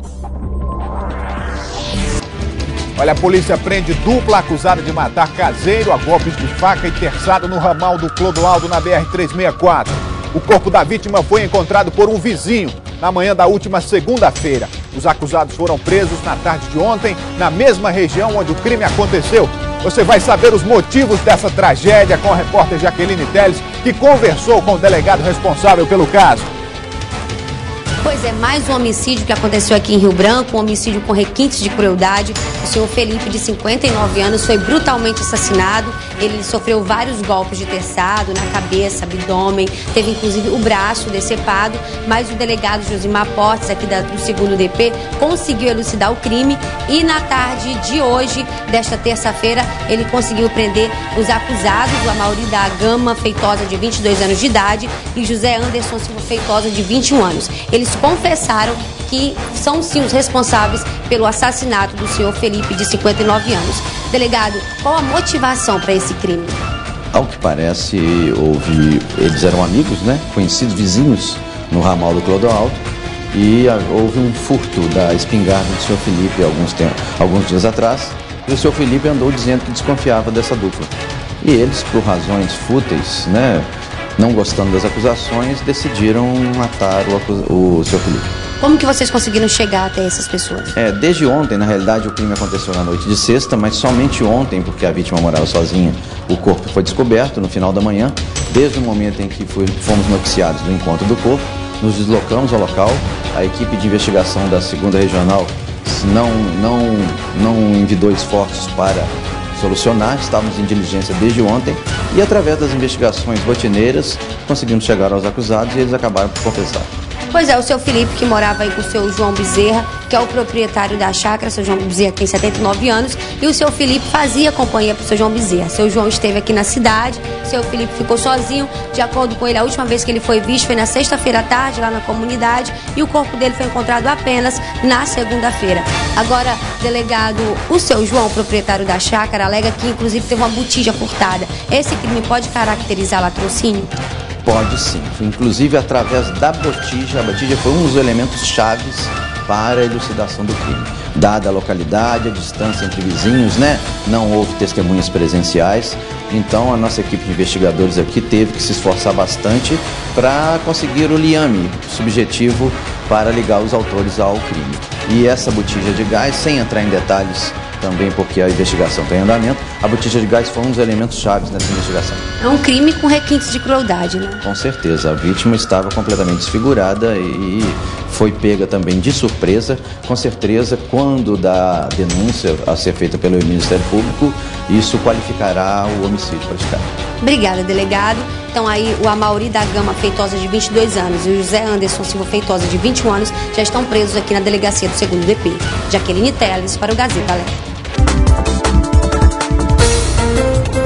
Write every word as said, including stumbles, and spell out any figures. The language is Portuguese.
Olha, a polícia prende dupla acusada de matar caseiro a golpes de faca e terçado no ramal do Clodoaldo na B R trezentos e sessenta e quatro. O corpo da vítima foi encontrado por um vizinho na manhã da última segunda-feira. Os acusados foram presos na tarde de ontem, na mesma região onde o crime aconteceu. Você vai saber os motivos dessa tragédia com a repórter Jaqueline Teles, que conversou com o delegado responsável pelo caso. Pois é, mais um homicídio que aconteceu aqui em Rio Branco, um homicídio com requintes de crueldade. O senhor Felipe, de cinquenta e nove anos, foi brutalmente assassinado. Ele sofreu vários golpes de terçado na cabeça, abdômen, teve inclusive o braço decepado, mas o delegado Josimar Portes, aqui da, do segundo D P, conseguiu elucidar o crime e na tarde de hoje, desta terça-feira, ele conseguiu prender os acusados, o Amaury da Gama Feitosa, de vinte e dois anos de idade, e José Anderson Silva Feitosa, de vinte e um anos. Eles confessaram que são sim os responsáveis pelo assassinato do senhor Felipe, de cinquenta e nove anos. Delegado, qual a motivação para esse crime? Ao que parece, houve, eles eram amigos, né? Conhecidos, vizinhos no ramal do Clodoaldo, e houve um furto da espingarda do senhor Felipe alguns, tempos, alguns dias atrás, e o senhor Felipe andou dizendo que desconfiava dessa dupla. E eles, por razões fúteis, né, não gostando das acusações, decidiram matar o, o senhor Felipe. Como que vocês conseguiram chegar até essas pessoas? É, desde ontem, na realidade, o crime aconteceu na noite de sexta, mas somente ontem, porque a vítima morava sozinha, o corpo foi descoberto no final da manhã. Desde o momento em que foi, fomos noticiados do encontro do corpo, nos deslocamos ao local. A equipe de investigação da segunda Regional não, não, não envidou esforços para solucionar, estávamos em diligência desde ontem e, através das investigações rotineiras, conseguimos chegar aos acusados e eles acabaram por confessar. Pois é, o seu Felipe, que morava aí com o seu João Bezerra, que é o proprietário da chácara. Seu João Bezerra tem setenta e nove anos, e o seu Felipe fazia companhia para o seu João Bezerra. Seu João esteve aqui na cidade, seu Felipe ficou sozinho. De acordo com ele, a última vez que ele foi visto foi na sexta-feira à tarde, lá na comunidade, e o corpo dele foi encontrado apenas na segunda-feira. Agora, delegado, o seu João, proprietário da chácara, alega que inclusive teve uma botija furtada. Esse crime pode caracterizar latrocínio? Pode sim, inclusive através da botija. A botija foi um dos elementos chaves para a elucidação do crime. Dada a localidade, a distância entre vizinhos, né? Não houve testemunhas presenciais, então a nossa equipe de investigadores aqui teve que se esforçar bastante para conseguir o liame subjetivo para ligar os autores ao crime. E essa botija de gás, sem entrar em detalhes também porque a investigação está em andamento, a botija de gás foi um dos elementos chaves nessa investigação. É um crime com requintes de crueldade, né? Com certeza. A vítima estava completamente desfigurada e foi pega também de surpresa. Com certeza, quando da denúncia a ser feita pelo Ministério Público, isso qualificará o homicídio praticado. Obrigada, delegado. Então aí o Amaury da Gama Feitosa, de vinte e dois anos, e o José Anderson Silva Feitosa, de vinte e um anos, já estão presos aqui na delegacia do segundo D P. Jaqueline Teles para o Gazeta Alerta.